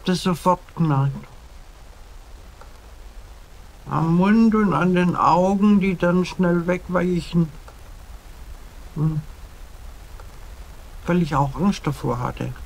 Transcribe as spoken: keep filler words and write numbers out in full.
das sofort gemerkt. Am Mund und an den Augen, die dann schnell wegweichen. Hm. Weil ich auch Angst davor hatte.